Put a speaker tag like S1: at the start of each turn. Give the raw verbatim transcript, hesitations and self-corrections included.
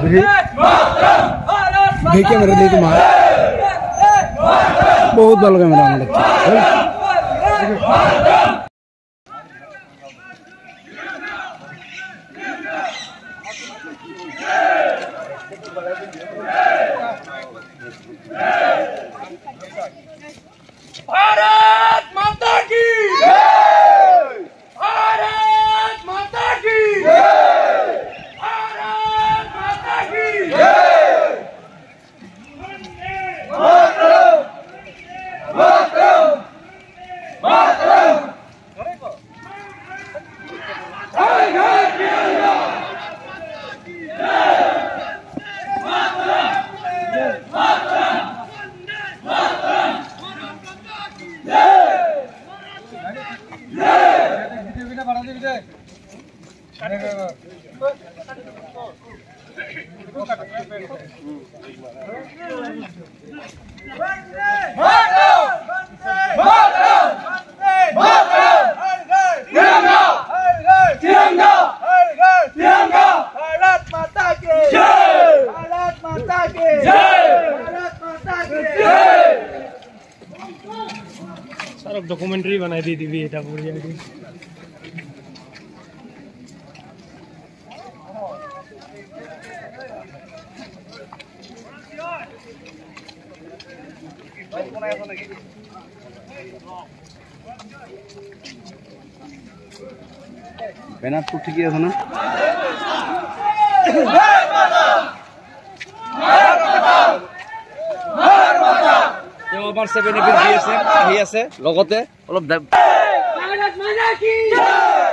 S1: V camera দিয়ে তোমার বহুত ভালো ক্যামেরা আমাদের
S2: भारत माता की जय भारत माता की जय भारत माता की जय मातरम मातरम मातरम जय जय तिरंगा जय मातरम मातरम
S3: सर अब डॉक्यूमेंट्री बनाई दी थी ये पूरी जाएगी
S1: बैनर तो ठीक है ना
S4: আমাৰ সেভেন এবিৰ বি আছে আহি আছে লগতে অলপ
S2: भारत माता की जय